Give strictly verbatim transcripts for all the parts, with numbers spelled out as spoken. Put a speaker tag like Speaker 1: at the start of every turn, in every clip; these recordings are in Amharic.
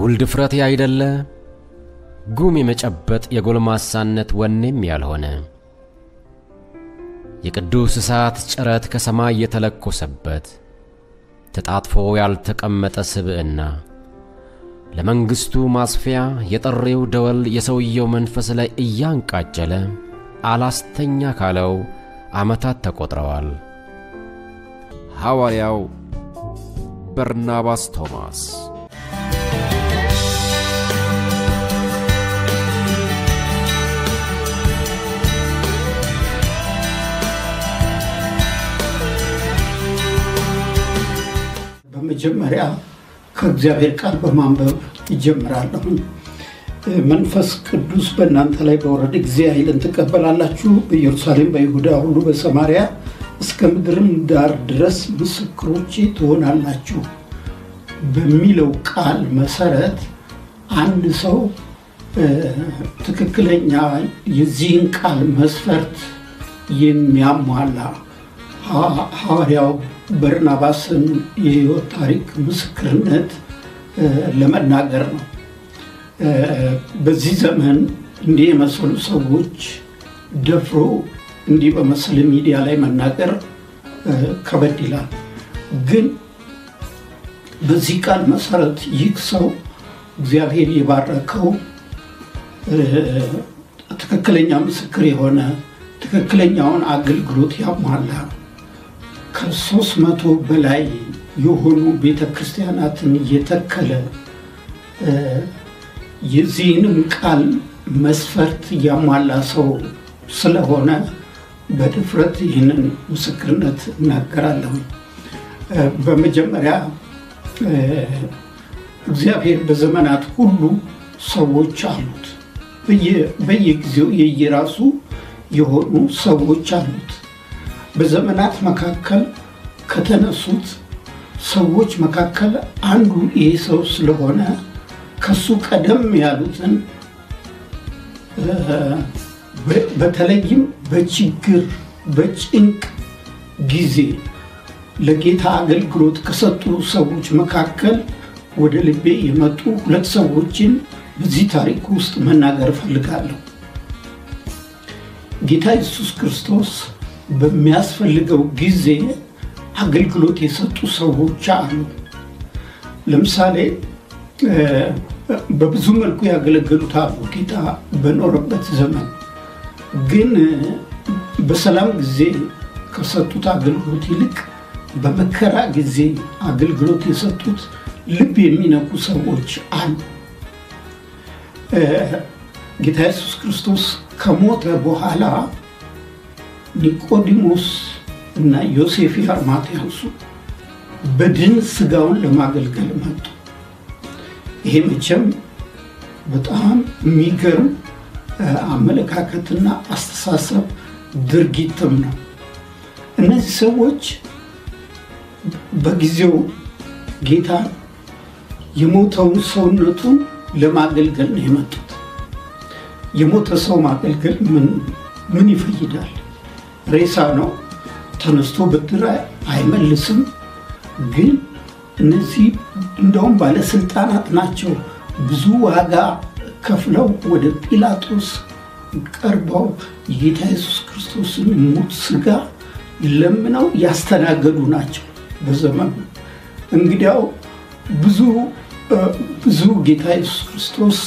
Speaker 1: አጉል ድፍረት ያይደለ ጉም የመጨበጥ የጎልማሳነት ወኔም ያልሆነ የቅዱስ እሳት ጭረት ከሰማይ የተለኮሰበት ተጣጥፎ ያልተቀመጠ ስብዕና ለመንግስቱ ማስፊያ የጠሬው ደወል የሰውየው መንፈስ ላይ እያንቃጨለ አላስተኛ ካለው ዓመታት ተቆጥረዋል። ሐዋርያው በርናባስ ቶማስ
Speaker 2: በመጀመሪያ ከእግዚአብሔር ቃል በማንበብ ይጀምራለሁ። መንፈስ ቅዱስ በእናንተ ላይ በወረደ ጊዜ ኃይልን ተቀበላላችሁ፣ በኢየሩሳሌም በይሁዳ ሁሉ በሰማርያ እስከ ምድርም ዳር ድረስ ምስክሮቼ ትሆናላችሁ በሚለው ቃል መሰረት አንድ ሰው ትክክለኛ የዚህን ቃል መስፈርት የሚያሟላ ሐዋርያው በርናባስን የሕይወት ታሪክ ምስክርነት ለመናገር ነው። በዚህ ዘመን እንዲህ የመሰሉ ሰዎች ደፍሮ እንዲህ በመሰለ ሚዲያ ላይ መናገር ከበድ ይላል። ግን በዚህ ቃል መሰረት ይህ ሰው እግዚአብሔር የባረከው ትክክለኛ ምስክር የሆነ ትክክለኛውን አገልግሎት ያሟላ ከሶስት መቶ በላይ የሆኑ ቤተክርስቲያናትን የተከለ የዚህንም ቃል መስፈርት ያሟላ ሰው ስለሆነ በድፍረት ይህንን ምስክርነት እናገራለሁ። በመጀመሪያ እግዚአብሔር በዘመናት ሁሉ ሰዎች አሉት። በየጊዜው የየራሱ የሆኑ ሰዎች አሉት። በዘመናት መካከል ከተነሱት ሰዎች መካከል አንዱ ይሄ ሰው ስለሆነ ከሱ ቀደም ያሉትን በተለይም በችግር በጭንቅ ጊዜ ለጌታ አገልግሎት ከሰጡ ሰዎች መካከል ወደ ልቤ የመጡ ሁለት ሰዎችን በዚህ ታሪክ ውስጥ መናገር ፈልጋለሁ። ጌታ ኢየሱስ ክርስቶስ በሚያስፈልገው ጊዜ አገልግሎት የሰጡ ሰዎች አሉ። ለምሳሌ በብዙ መልኩ ያገለገሉት አሉ ጌታ በኖረበት ዘመን። ግን በሰላም ጊዜ ከሰጡት አገልግሎት ይልቅ በመከራ ጊዜ አገልግሎት የሰጡት ልብ የሚነኩ ሰዎች አሉ። ጌታ ኢየሱስ ክርስቶስ ከሞተ በኋላ ኒቆዲሞስ እና ዮሴፍ የአርማትያሱ በድን ስጋውን ለማገልገል መጡ። ይሄ መቼም በጣም የሚገርም አመለካከትና አስተሳሰብ ድርጊትም ነው። እነዚህ ሰዎች በጊዜው ጌታ የሞተውን ሰውነቱን ለማገልገል ነው የመጡት። የሞተ ሰው ማገልገል ምን ምን ይፈይዳል? ሬሳ ነው፣ ተነስቶ ብድር አይመልስም። ግን እነዚህ እንደውም ባለስልጣናት ናቸው። ብዙ ዋጋ ከፍለው ወደ ጲላጦስ ቀርበው የጌታ ኢየሱስ ክርስቶስን ሞት ስጋ ለምነው ያስተናገዱ ናቸው በዘመኑ። እንግዲያው ብዙ ብዙ ጌታ ኢየሱስ ክርስቶስ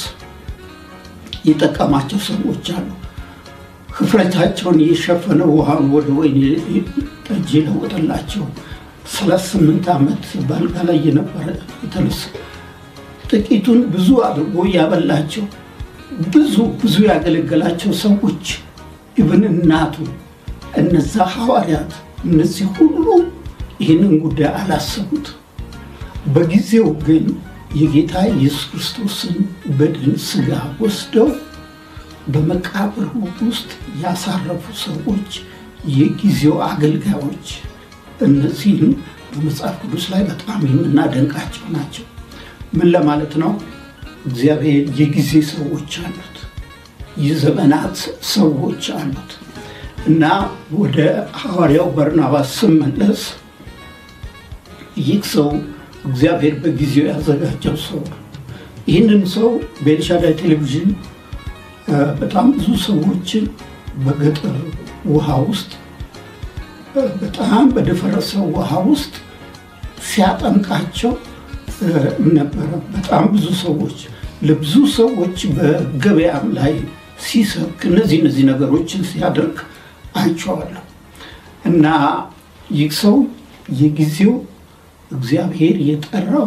Speaker 2: የጠቀማቸው ሰዎች አሉ። ክፍረታቸውን የሸፈነ ውሃን ወደ ወይን ጠጅ ለወጠላቸው። ሰላሳ ስምንት ዓመት ባልጋ ላይ የነበረ የተነሳ ጥቂቱን ብዙ አድርጎ ያበላቸው ብዙ ብዙ ያገለገላቸው ሰዎች ኢብን እናቱ እነዛ ሐዋርያት እነዚህ ሁሉ ይህንን ጉዳይ አላሰቡት። በጊዜው ግን የጌታ ኢየሱስ ክርስቶስን በድን ስጋ ወስደው በመቃብር ውስጥ ያሳረፉ ሰዎች የጊዜው አገልጋዮች እነዚህም በመጽሐፍ ቅዱስ ላይ በጣም የምናደንቃቸው ናቸው። ምን ለማለት ነው? እግዚአብሔር የጊዜ ሰዎች አሉት፣ የዘመናት ሰዎች አሉት። እና ወደ ሐዋርያው በርናባስ ስመለስ ይህ ሰው እግዚአብሔር በጊዜው ያዘጋጀው ሰው ይህንን ሰው በኤልሻዳይ ቴሌቪዥን በጣም ብዙ ሰዎችን በገጠር ውሃ ውስጥ በጣም በደፈረሰው ውሃ ውስጥ ሲያጠምቃቸው ነበር። በጣም ብዙ ሰዎች ለብዙ ሰዎች በገበያም ላይ ሲሰብክ እነዚህ እነዚህ ነገሮችን ሲያደርግ አይቼዋለሁ። እና ይህ ሰው የጊዜው እግዚአብሔር የጠራው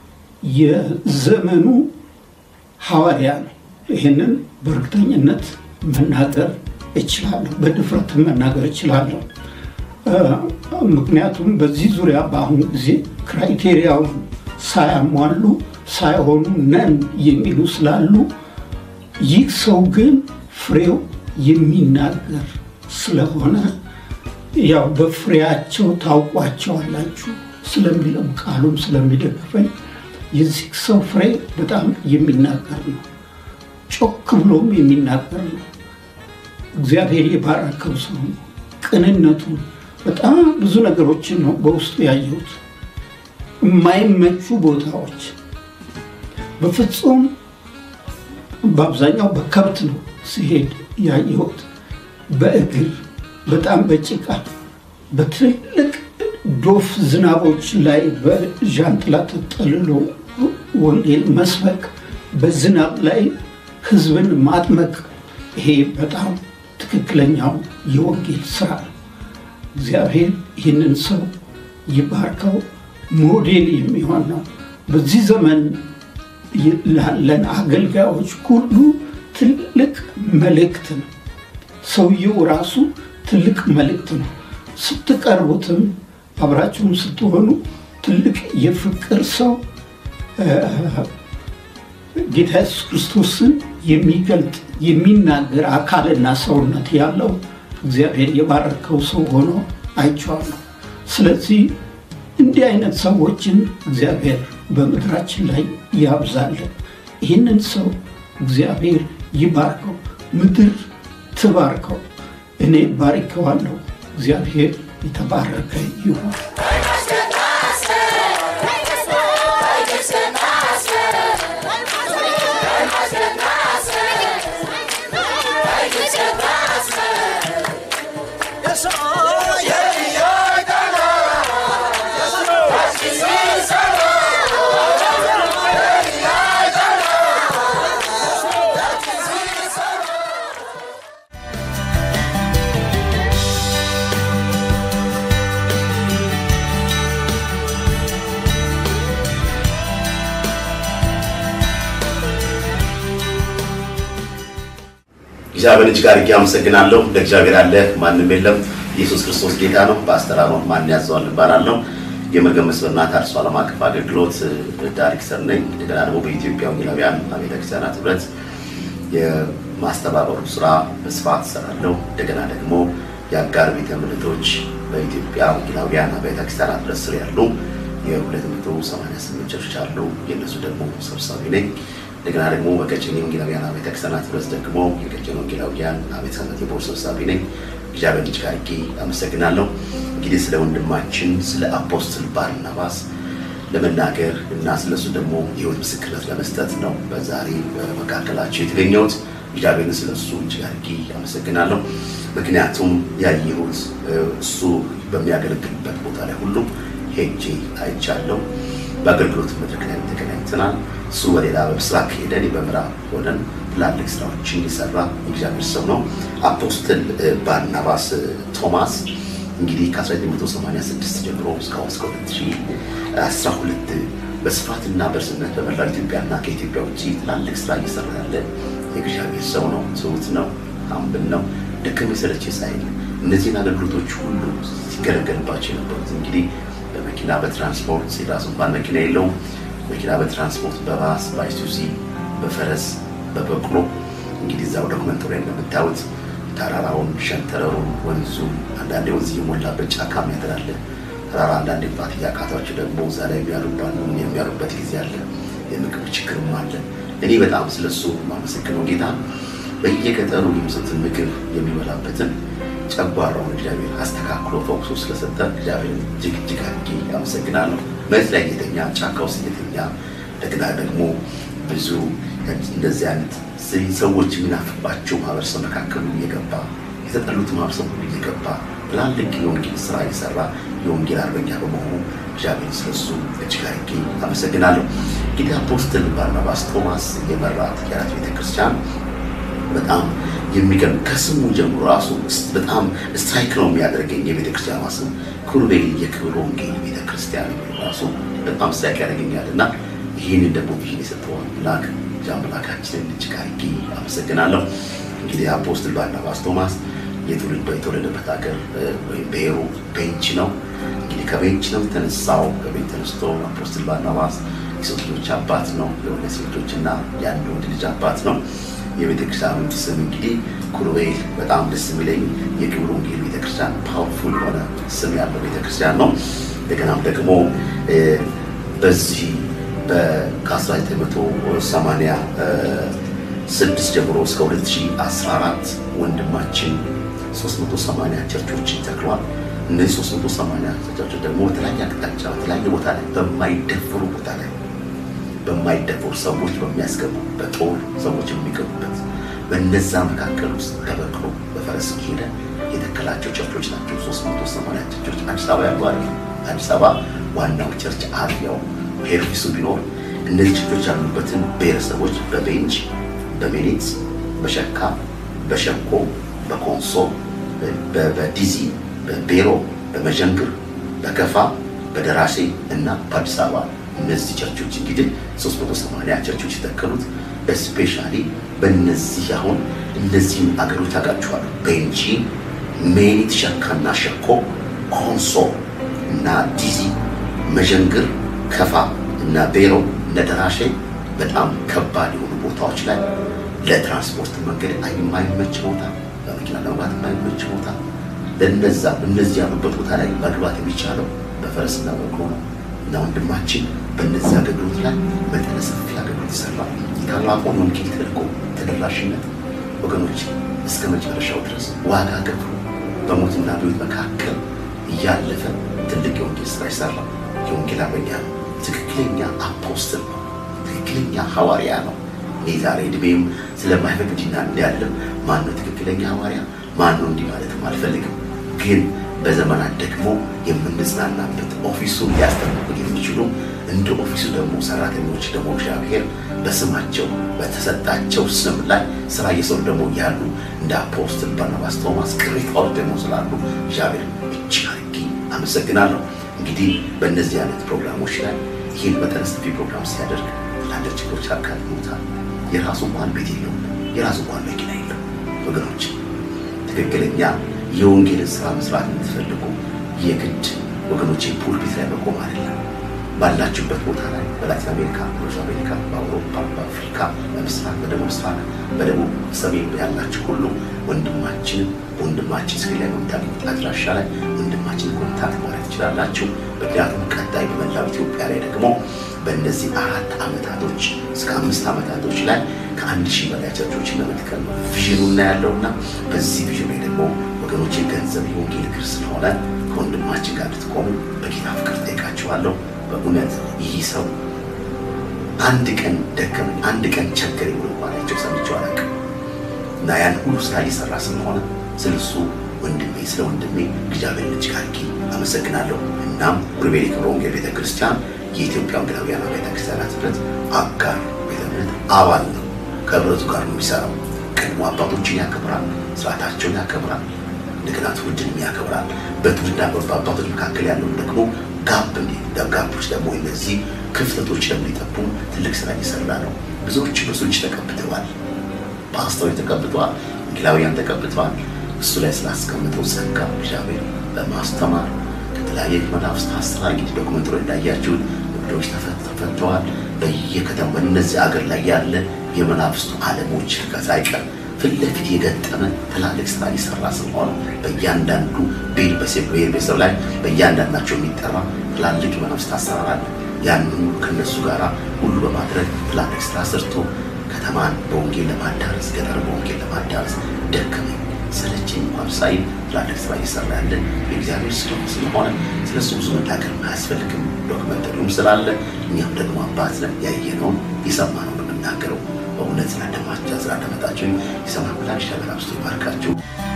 Speaker 2: የዘመኑ ሐዋርያ ነው። ይሄንን በእርግጠኝነት መናገር እችላለሁ፣ በድፍረት መናገር እችላለሁ። ምክንያቱም በዚህ ዙሪያ በአሁኑ ጊዜ ክራይቴሪያው ሳያሟሉ ሳይሆኑ ነን የሚሉ ስላሉ ይህ ሰው ግን ፍሬው የሚናገር ስለሆነ ያው በፍሬያቸው ታውቋቸዋላችሁ ስለሚለው ቃሉም ስለሚደግፈኝ የዚህ ሰው ፍሬ በጣም የሚናገር ነው። ጮክ ብሎም የሚናገር ነው። እግዚአብሔር የባረከው ሰው ነው። ቅንነቱ በጣም ብዙ ነገሮችን ነው በውስጡ ያየሁት። የማይመቹ ቦታዎች በፍጹም በአብዛኛው በከብት ነው ሲሄድ ያየሁት። በእግር በጣም በጭቃ በትልቅ ዶፍ ዝናቦች ላይ በዣንጥላ ተጠልሎ ወንጌል መስበክ፣ በዝናብ ላይ ህዝብን ማጥመቅ፣ ይሄ በጣም ትክክለኛው የወንጌል ስራ ነው። እግዚአብሔር ይህንን ሰው ይባርከው። ሞዴል የሚሆን ነው። በዚህ ዘመን ላለን አገልጋዮች ሁሉ ትልቅ መልእክት ነው። ሰውየው ራሱ ትልቅ መልእክት ነው። ስትቀርቡትም አብራችሁም ስትሆኑ ትልቅ የፍቅር ሰው ጌታ ኢየሱስ ክርስቶስን የሚገልጥ የሚናገር አካልና ሰውነት ያለው እግዚአብሔር የባረከው ሰው ሆኖ አይቼዋለሁ። ስለዚህ እንዲህ አይነት ሰዎችን እግዚአብሔር በምድራችን ላይ ያብዛልን። ይህንን ሰው እግዚአብሔር ይባርከው፣ ምድር ትባርከው። እኔ ባርከዋለሁ። እግዚአብሔር የተባረከ ይሁን።
Speaker 3: እግዚአብሔር እጅግ አድርጌ አመሰግናለሁ። ለእግዚአብሔር አለ ማንም የለም። ኢየሱስ ክርስቶስ ጌታ ነው። በአስተራሮ ማን ያዘዋል እባላለሁ። የመርገም መስበርና ታርሶ ዓለም አቀፍ አገልግሎት ዳይሬክተር ነኝ። እንደገና ደግሞ በኢትዮጵያ ወንጌላውያን አብያተ ክርስቲያናት ህብረት የማስተባበሩ ስራ በስፋት እሰራለሁ። እንደገና ደግሞ የአጋር ቤተ እምነቶች በኢትዮጵያ ወንጌላውያን አብያተ ክርስቲያናት ህብረት ስር ያሉ የሁለት መቶ ሰማንያ ስምንት ቸርች አሉ። የነሱ ደግሞ ሰብሳቢ ነኝ። እንደገና ደግሞ በቀጨኔ ወንጌላውያን አብያተ ክርስቲያናት ህብረት ደግሞ የቀጨኔ ወንጌላውያን አብያተ ክርስቲያናት የቦርድ ሰብሳቢ ነኝ። እግዚአብሔር እጅግ አድርጌ አመሰግናለሁ። እንግዲህ ስለ ወንድማችን ስለ አፖስትል ባርናባስ ለመናገር እና ስለሱ ደግሞ የህይወት ምስክርነት ለመስጠት ነው በዛሬ በመካከላችሁ የተገኘሁት። እግዚአብሔር ስለሱ እጅግ አድርጌ አመሰግናለሁ። ምክንያቱም ያየሁት እሱ በሚያገለግልበት ቦታ ላይ ሁሉ ሄጄ አይቻለሁ። በአገልግሎት መድረክ ላይ ተገናኝተናል። እሱ ወደላ በምስራቅ ሄደን በምዕራብ ሆነን ትላልቅ ስራዎችን የሰራ እግዚአብሔር ሰው ነው። አፖስትል ባርናባስ ቶማስ እንግዲህ ከ1986 ጀምሮ እስከ ሁለት ሺህ አስራ ሁለት በስፋትና በርዝመት በመላው ኢትዮጵያና ከኢትዮጵያ ውጪ ትላልቅ ስራ እየሰራ ያለ እግዚአብሔር ሰው ነው። ትሁት ነው፣ አምብል ነው፣ ደከመ ሰለቸ ሳይል እነዚህን አገልግሎቶች ሁሉ ሲገለገልባቸው የነበሩት እንግዲህ በመኪና በትራንስፖርት የራሱ እንኳን መኪና የለውም። መኪና በትራንስፖርት በባስ በአይሱዚ በፈረስ በበቅሎ እንግዲህ እዛው ዶክመንተሪ ላይ እንደምታዩት ተራራውን ሸንተረሩን ወንዙን አንዳንዴ ወንዝ የሞላበት ጫካም ያደራለ ተራራ አንዳንዴ ባት ያቃታቸው ደግሞ እዛ ላይ የሚያሩባን የሚያሩበት ጊዜ አለ። የምግብ ችግርም አለ። እኔ በጣም ስለሱ ማመሰግነው ጌታ በየገጠሩ የሚሰጡትን ምግብ የሚበላበትን ጨጓራውን እግዚአብሔር አስተካክሎ ፈውሶ ስለሰጠ እግዚአብሔር እጅግ እጅግ አድርጌ አመሰግናለሁ። መሬት ላይ የተኛ ጫካ ውስጥ የተኛ እንደገና ደግሞ ብዙ እንደዚህ አይነት ሰዎች የሚናፍባቸው ማህበረሰብ መካከሉ እየገባ የተጠሉት ማህበረሰብ እየገባ ትላልቅ የወንጌል ስራ እየሰራ የወንጌል አርበኛ በመሆኑ እግዚአብሔር ስለሱ እጅግ አድርጌ አመሰግናለሁ። እንግዲህ አፖስትል ባርናባስ ቶማስ የመራት የአራት ቤተክርስቲያን በጣም የሚገርም ከስሙ ጀምሮ ራሱ በጣም ስትራይክ ነው የሚያደርገኝ የቤተክርስቲያኗ ስም ኩርቤል የክብር ወንጌል ቤተክርስቲያን ራሱ በጣም ስትራይክ ያደርገኛልና ይህንን ደግሞ ቪዥን የሰጠው አምላክ አምላካችንን እጅግ አድርጌ አመሰግናለሁ። እንግዲህ አፖስትል ባርናባስ ቶማስ የትውልድ የተወለደበት ሀገር ወይም ብሔሩ ቤንች ነው። እንግዲህ ከቤንች ነው የተነሳው። ከቤንች ተነስቶ አፖስትል ባርናባስ የሶስት ልጆች አባት ነው። የሁለት ልጆችና የአንድ ወንድ ልጅ አባት ነው። የቤተክርስቲያኑ ስም እንግዲህ ኩርቤል በጣም ደስ የሚለኝ የክብር ወንጌል ቤተክርስቲያን ፓወርፉል የሆነ ስም ያለው ቤተክርስቲያን ነው። እንደገናም ደግሞ በዚህ ከአስራ ዘጠኝ መቶ ሰማንያ ስድስት ጀምሮ እስከ ሁለት ሺህ አስራ አራት ወንድማችን ሶስት መቶ ሰማንያ ቸርቾችን ተክሏል። እነዚህ ሶስት መቶ ሰማንያ ቸርቾች ደግሞ በተለያየ አቅጣጫ በተለያየ ቦታ ላይ በማይደፈሩ ቦታ ላይ በማይደፈሩ ሰዎች በሚያስገቡ በጦር ሰዎች የሚገቡበት በእነዛ መካከል ውስጥ ተበቅሎ በፈረስ ሄደ የተከላቸው ቸርቾች ናቸው። ሶስት መቶ ሰማንያ ቸርቾች አዲስ አበባ ያሉ አይደል? አዲስ አበባ ዋናው ቸርች አርያው ሄርፊሱ ቢኖር እነዚህ ቸርቾች ያሉበትን ብሔረሰቦች በቤንች በሜኒት በሸካ በሸኮ በኮንሶ በዲዚ በቤሮ በመጀንግር በከፋ በደራሴ እና በአዲስ አበባ እነዚህ ቸርቾች እንግዲህ ሶስት መቶ ሰማንያ ቸርቾች የተከሉት ስፔሻሊ በእነዚህ አሁን እነዚህም አገሮች ታውቃችኋል። ቤንቺ ሜኒት ሸካና ሸኮ ኮንሶ እና ዲዚ መጀንግር ከፋ እና ቤሮ እና ደራሼ በጣም ከባድ የሆኑ ቦታዎች ላይ ለትራንስፖርት መንገድ አይማይመች ቦታ በመኪና ለመግባት አይማይመች ቦታ ለነዛ እነዚህ ያሉበት ቦታ ላይ መግባት የሚቻለው በፈረስና በእግሩ ነው። እና ወንድማችን በእነዚህ አገልግሎት ላይ መጠነ ሰፊ አገልግሎት ይሰራል። ታላቁን ወንጌል ተልእኮ ተደራሽነት ወገኖች እስከ መጨረሻው ድረስ ዋጋ ከፍሎ በሞትና በሕይወት መካከል እያለፈ ትልቅ የወንጌል ስራ ይሰራል። የወንጌል አርበኛ ነው። ትክክለኛ አፖስትል ነው። ትክክለኛ ሐዋርያ ነው። ዛሬ እድሜም ስለማይፈቅድና እንዲያለም ማን ነው ትክክለኛ ሐዋርያ ማን ነው እንዲህ ማለትም አልፈልግም። ግን በዘመናት ደግሞ የምንጽናናበት ኦፊሱን ሊያስተምሩ የሚችሉ እንደ ኦፊሱ ደግሞ ሰራተኞች ደግሞ እግዚአብሔር በስማቸው በተሰጣቸው ስም ላይ ስራ እየሰሩ ደግሞ ያሉ እንደ አፖስትል ባርናባስ ቶማስ ቅሪታዎች ደግሞ ስላሉ እግዚአብሔር እጅግ አድርጌ አመሰግናለሁ። እንግዲህ በእነዚህ አይነት ፕሮግራሞች ላይ ይህን መጠነ ሰፊ ፕሮግራም ሲያደርግ ለአንድ ችግሮች አካል ይሞታል። የራሱ እንኳን ቤት የለውም። የራሱ እንኳን መኪና የለውም። ወገኖች ትክክለኛ የወንጌልን ስራ መስራት የምትፈልጉ የግድ ወገኖች ፑልፒት ላይ መቆም አይደለም። ባላችሁበት ቦታ ላይ በላቲን አሜሪካ፣ በኖርዝ አሜሪካ፣ በአውሮፓ፣ በአፍሪካ፣ በምስራቅ፣ በደቡብ ምስራቅ፣ በደቡብ ሰሜን ያላችሁ ሁሉ ወንድማችን ወንድማችን ስክሪን ላይ በምታገኙት አድራሻ ላይ ወንድማችን ኮንታክት ማድረግ ትችላላችሁ። ምክንያቱም ቀጣይ በመላው ኢትዮጵያ ላይ ደግሞ በእነዚህ አራት ዓመታቶች እስከ አምስት ዓመታቶች ላይ ከአንድ ሺህ በላይ ቸርቾችን ለመትከል ቪዥኑና ያለውና በዚህ ቪዥን ላይ ደግሞ ወገኖች ገንዘብ የወንጌል እግር ስለሆነ ከወንድማችን ጋር ልትቆሙ በጌታ ፍቅር ጠይቃችኋለሁ። በእውነት ይህ ሰው አንድ ቀን ደከመኝ አንድ ቀን ቸገረኝ ብሎ ባላቸው ሰምቼው አላውቅም። እና ያን ሁሉ ስራ እየሰራ ስለሆነ ስለሱ ወንድሜ ስለ ወንድሜ እግዚአብሔር እጅግ አድርጌ አመሰግናለሁ። እናም ኩርቤል የክብር ወንጌል ቤተክርስቲያን የኢትዮጵያ ወንጌላውያን ቤተክርስቲያናት ህብረት አጋር ቤተክርስቲያን አባል ነው። ከህብረቱ ጋር ነው የሚሰራው። ቀድሞ አባቶችን ያከብራል፣ ስርዓታቸውን ያከብራል፣ እንደገና ትውልድን ያከብራል። በትውልድና በአባቶች መካከል ያለው ደግሞ ጋፕ ጋፖች ደግሞ እነዚህ ክፍተቶች ደግሞ ሊጠቡ ትልቅ ስራ እየሰራ ነው። ብዙዎች ብዙዎች ተቀብተዋል። ፓስተሮች ተቀብተዋል፣ ወንጌላውያን ተቀብተዋል። እሱ ላይ ስላስቀመጠው ጸጋ እግዚአብሔር በማስተማር ከተለያየ መናፍስት አሰራር እንግዲህ ዶክመንተሪ እንዳያችሁት ብዙዎች ተፈተዋል። በየከተማው በእነዚህ አገር ላይ ያለ የመናፍስቱ ዓለሞች ከሳይቀር ፊት ለፊት የገጠመ ትላልቅ ስራ እየሰራ ስለሆነ በእያንዳንዱ ቤት በሴብሬር ቤተሰብ ላይ በእያንዳንዳቸው የሚጠራ ትላልቅ መናፍስት አሰራር አለ። ያንን ከነሱ ጋራ ሁሉ በማድረግ ትላልቅ ስራ ሰርቶ ከተማን በወንጌል ለማዳረስ ገጠር በወንጌል ለማዳረስ ደከመኝ ሰለቸኝ እንኳን ሳይል ትላልቅ ስራ እየሰራ ያለ የእግዚአብሔር ስለሆነ ስለሱ ብዙ መናገር አያስፈልግም። ዶክመንተሪውም ስላለ እኛም ደግሞ አባት ነን ያየነውን የሰማነውን የሚናገረው። በእውነት ስለደማችሁ ስላደመጣችሁ የሰማይ አምላክ ሸበላ ውስጥ ይባርካችሁ።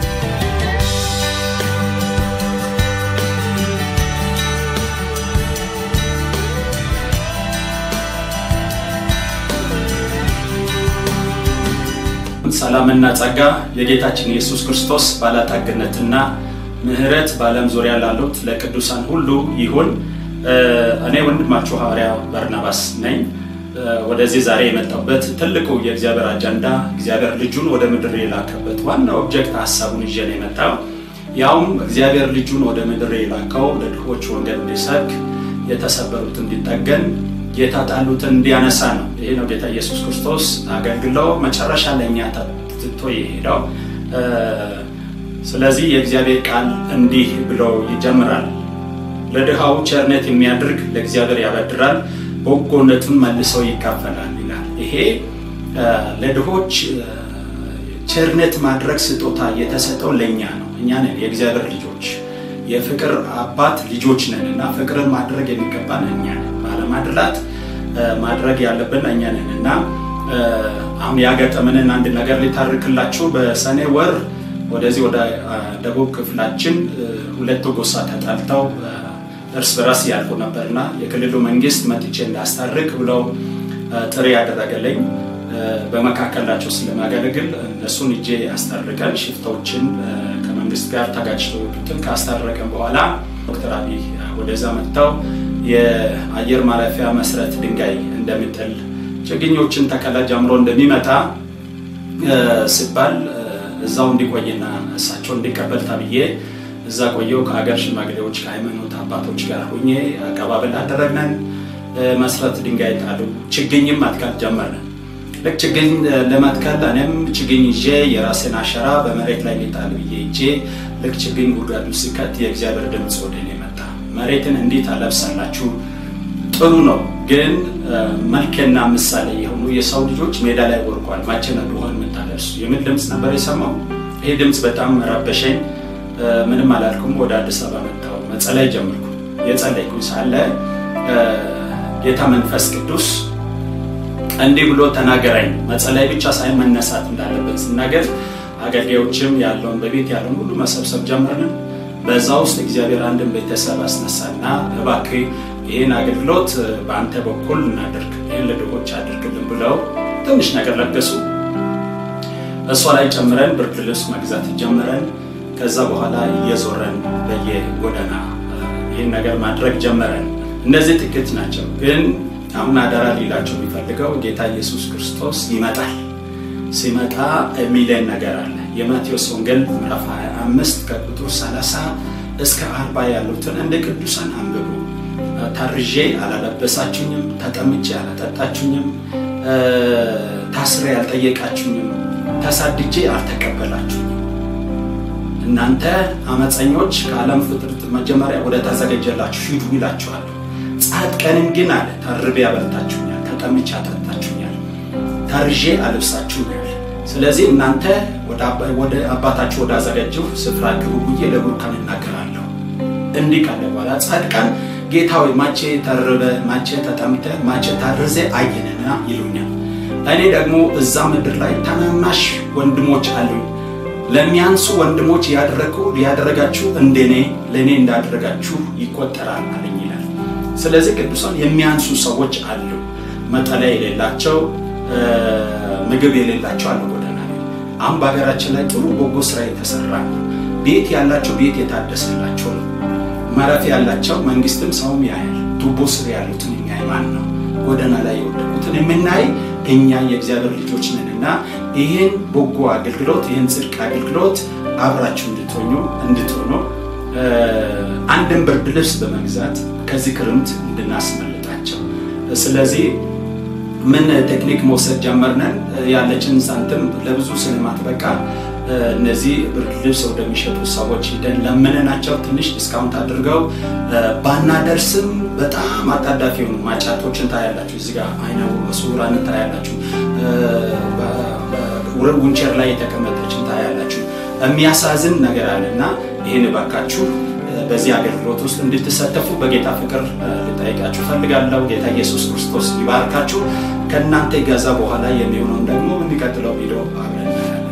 Speaker 4: ሰላምና ጸጋ የጌታችን ኢየሱስ ክርስቶስ ባለጠግነትና ምህረት በዓለም ዙሪያ ላሉት ለቅዱሳን ሁሉ ይሁን። እኔ ወንድማችሁ ሐዋርያ በርናባስ ነኝ። ወደዚህ ዛሬ የመጣሁበት ትልቁ የእግዚአብሔር አጀንዳ እግዚአብሔር ልጁን ወደ ምድር የላከበት ዋና ኦብጀክት ሐሳቡን ይዤ ነው የመጣው። ያውም እግዚአብሔር ልጁን ወደ ምድር የላከው ለድሆች ወንጌል እንዲሰብክ፣ የተሰበሩት እንዲጠገን፣ የታጣሉትን እንዲያነሳ ነው። ይሄ ነው ጌታ ኢየሱስ ክርስቶስ አገልግሎ መጨረሻ ለኛ ተትቶ የሄደው። ስለዚህ የእግዚአብሔር ቃል እንዲህ ብሎ ይጀምራል። ለድሃው ቸርነት የሚያደርግ ለእግዚአብሔር ያበድራል፣ በጎነቱን መልሶ ይካፈላል ይላል። ይሄ ለድሆች ቸርነት ማድረግ ስጦታ የተሰጠው ለኛ ነው። እኛ ነን የእግዚአብሔር ልጆች፣ የፍቅር አባት ልጆች ነንና ፍቅርን ማድረግ የሚገባን እኛ ነን። ባለማድላት ማድረግ ያለብን እኛ ነንና አሁን ያጋጠመንን አንድ ነገር ሊታርክላችሁ በሰኔ ወር ወደዚህ ወደ ደቡብ ክፍላችን ሁለት ጎሳ ተጣልተው እርስ በራስ ያልቁ ነበርና የክልሉ መንግስት መጥቼ እንዳስታርቅ ብለው ጥሪ ያደረገልኝ። በመካከላቸው ስለማገለግል እነሱን እጄ አስታርቀን ሽፍቶችን ከመንግስት ጋር ተጋጭተው ካስታረቀን በኋላ ዶክተር አብይ ወደዛ መጥተው የአየር ማረፊያ መሰረት ድንጋይ እንደሚጥል ችግኞችን ተከላ ጀምሮ እንደሚመጣ ሲባል እዛው እንዲቆይና እሳቸው እንዲቀበል ተብዬ እዛ ቆየው። ከሀገር ሽማግሌዎች ከሃይማኖት አባቶች ጋር ሆኜ አቀባበል አደረግነን። መሰረት ድንጋይ ጣሉ። ችግኝም ማትከል ጀመርን። ልክ ችግኝ ለማትከል እኔም ችግኝ ይዤ የራሴን አሻራ በመሬት ላይ ሊጣል ብዬ ይዤ ልክ ችግኝ ጉድጓዱ ሲከት የእግዚአብሔር ድምጽ ወደ እኔ መጣ። መሬትን እንዴት አለብሳላችሁ? ጥሩ ነው፣ ግን መልከና ምሳሌ የሆኑ የሰው ልጆች ሜዳ ላይ ወርቋል፣ ማቼ ነው ዱሃን መታለሱ የሚል ድምጽ ነበር የሰማው። ይሄ ድምጽ በጣም ረበሸኝ። ምንም አላልኩም። ወደ አዲስ አበባ መጣሁ። መጸለይ ጀመርኩ። የጸለይኩ ሳለ ጌታ መንፈስ ቅዱስ እንዲህ ብሎ ተናገረኝ። መጸለይ ብቻ ሳይሆን መነሳት እንዳለብን ሲናገር አገልጋዮችም ያለውን በቤት ያለውን ሁሉ መሰብሰብ ጀመርን። በዛው ውስጥ እግዚአብሔር አንድን ቤተሰብ አስነሳና እባክህ ይሄን አገልግሎት በአንተ በኩል እናድርግ፣ ይሄን ለድሆች አድርግልን ብለው ትንሽ ነገር ለገሱ። እሷ ላይ ጨምረን ብርድ ልብስ መግዛት ጀመረን። ከዛ በኋላ እየዞረን በየጎዳና ይሄን ነገር ማድረግ ጀመረን። እነዚህ ጥቂት ናቸው፣ ግን አሁን አደራ ሊላቸው የሚፈልገው ጌታ ኢየሱስ ክርስቶስ ይመጣል። ሲመጣ የሚለን ነገር አለ። የማቴዎስ ወንጌል ምዕራፍ ሃያ አምስት ከቁጥር ሰላሳ እስከ አርባ ያሉትን እንደ ቅዱሳን አንብቡ። ታርዤ አላለበሳችሁኝም፣ ተጠምቼ አላጠጣችሁኝም፣ ታስሬ አልጠየቃችሁኝም፣ ተሳድጄ አልተቀበላችሁኝም። እናንተ አመፀኞች ከዓለም ፍጥረት መጀመሪያ ወደ ተዘጋጀላችሁ ሂዱ ይላችኋል። ጻድቃንን ግን አለ ታርቤ አበልታችሁኛል፣ ተጠምቼ አጠጣችሁኛል፣ ታርዤ አልብሳችሁኛል። ስለዚህ እናንተ ወደ ወደ አባታችሁ ወደ አዘጋጀው ስፍራ ግቡ ብዬ ለቡሩካን እናገራለሁ። እንዲህ ካለ በኋላ ጻድቃን ጌታዊ ማቼ ተርበ፣ ማቼ ተጠምተ፣ ማቼ ታርዘ አየነና ይሉኛል። እኔ ደግሞ እዛ ምድር ላይ ታናናሽ ወንድሞች አሉ፣ ለሚያንሱ ወንድሞች ያደረኩ ያደረጋችሁ እንደኔ ለኔ እንዳደረጋችሁ ይቆጠራል አለኝ ይላል። ስለዚህ ቅዱሳን የሚያንሱ ሰዎች አሉ፣ መጠለያ የሌላቸው ምግብ የሌላቸው አሉ ጎዳና ላይ። አሁን በአገራችን ላይ ጥሩ በጎ ስራ የተሰራ ቤት ያላቸው ቤት የታደሰላቸው ነው። ማረፊያ ያላቸው መንግስትም ሰውም ያያል። ቱቦ ስር ያሉትን የሚያይ ማን ነው? ጎዳና ላይ የወደቁትን የምናይ እኛ የእግዚአብሔር ልጆች ነንና ይሄን በጎ አገልግሎት ይሄን ጽድቅ አገልግሎት አብራችሁ እንድትሆኑ እንድትሆኑ አንድም ብርድ ልብስ በመግዛት ከዚህ ክረምት እንድናስመልጣቸው። ስለዚህ ምን ቴክኒክ መውሰድ ጀመርነን። ያለችን ሳንቲም ለብዙ ስልማት በቃ እነዚህ ብርድ ልብስ ወደሚሸጡ ሰዎች ሄደን ለምነናቸው ትንሽ ዲስካውንት አድርገው ባናደርስም በጣም አጣዳፊ የሆኑ ማጫቶችን ታያላችሁ። እዚህ ጋር አይነው ሱራን ታያላችሁ፣ ዊልቸር ላይ የተቀመጠችን ታያላችሁ። የሚያሳዝን ነገር አለና ይሄን ባካችሁ በዚህ አገልግሎት ውስጥ እንድትሳተፉ በጌታ ፍቅር ልጠይቃችሁ ፈልጋለሁ። ጌታ ኢየሱስ ክርስቶስ ይባርካችሁ። ከእናንተ ይገዛ በኋላ የሚሆነውን ደግሞ በሚቀጥለው ቪዲዮ አብረን እናያለን።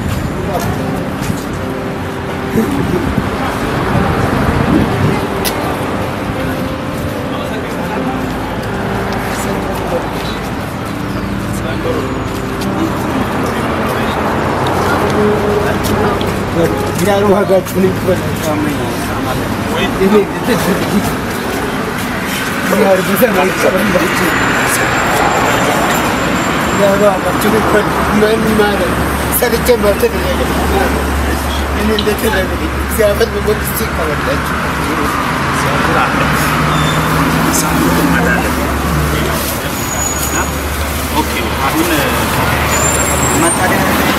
Speaker 5: ያለው ሀገራችን ይበላል ወይ ይሄ ተደርጊ ያር በሰማይ ተሰበረች ያለው ሀገራችን ይቆል ምን ማለት ሰልቼ ማለት ነው እኔ እንደተለበደ እግዚአብሔር በመቅስት ይቀበላች ሲያቁራለ ሳሙት ማለት ኦኬ አሁን ማታዲያ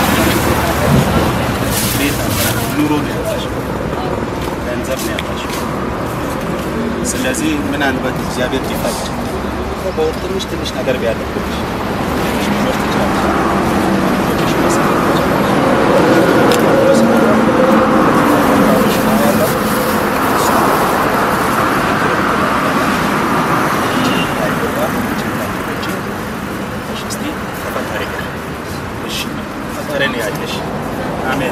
Speaker 5: ኑሮ ነው ያጣሽው ገንዘብ ነው ያጣሽው ስለዚህ ምን አንበት እግዚአብሔር ዲፋክት በትንሽ ትንሽ ነገር ቢያደርግልሽ ትንሽ ምርት ይችላል ትንሽ መሰረት Amen.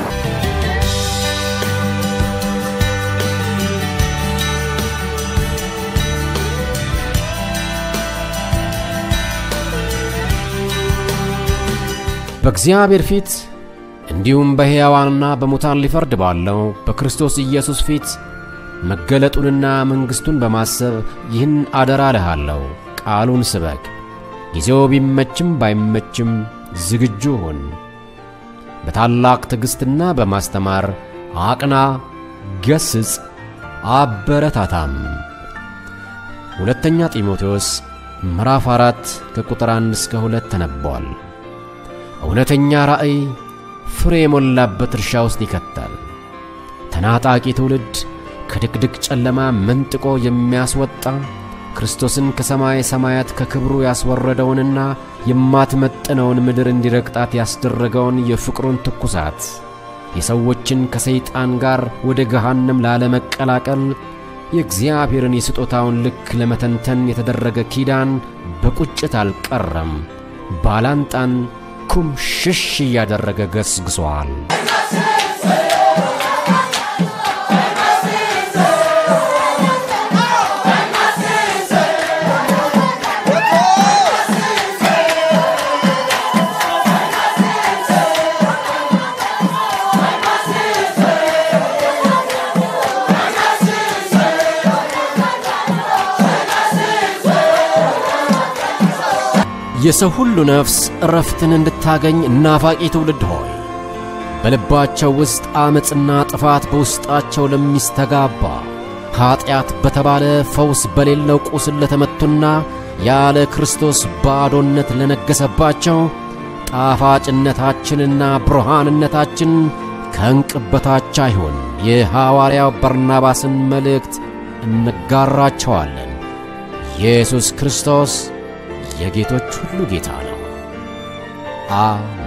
Speaker 1: በእግዚአብሔር ፊት እንዲሁም በሕያዋንና በሙታን ሊፈርድ ባለው በክርስቶስ ኢየሱስ ፊት መገለጡንና መንግሥቱን በማሰብ ይህን አደራ እልሃለሁ። ቃሉን ስበክ። ጊዜው ቢመችም ባይመችም ዝግጁ ሁን። በታላቅ ትዕግሥትና በማስተማር አቅና፣ ገስጽ፣ አበረታታም። ሁለተኛ ጢሞቴዎስ ምዕራፍ አራት ከቁጥር አንድ እስከ ሁለት ተነበዋል። እውነተኛ ራእይ ፍሬ የሞላበት እርሻ ውስጥ ይከታል። ተናጣቂ ትውልድ ከድቅድቅ ጨለማ መንጥቆ የሚያስወጣ ክርስቶስን ከሰማይ ሰማያት ከክብሩ ያስወረደውንና የማትመጥነውን ምድር እንዲረግጣት ያስደረገውን የፍቅሩን ትኩሳት የሰዎችን ከሰይጣን ጋር ወደ ገሃነም ላለመቀላቀል የእግዚአብሔርን የስጦታውን ልክ ለመተንተን የተደረገ ኪዳን በቁጭት አልቀረም። ባላንጣን ኩም ሽሽ ያደረገ ገስግሷል። የሰው ሁሉ ነፍስ ረፍትን እንድታገኝ ናፋቂ ትውልድ ሆይ በልባቸው ውስጥ አመጽና ጥፋት በውስጣቸው ለሚስተጋባ ኃጢአት በተባለ ፈውስ በሌለው ቁስል ለተመቱና ያለ ክርስቶስ ባዶነት ለነገሰባቸው ጣፋጭነታችንና ብርሃንነታችን ከእንቅበታች አይሆን የሐዋርያው በርናባስን መልእክት እንጋራቸዋለን። ኢየሱስ ክርስቶስ የጌቶች ሁሉ ጌታ ነው። አሜን።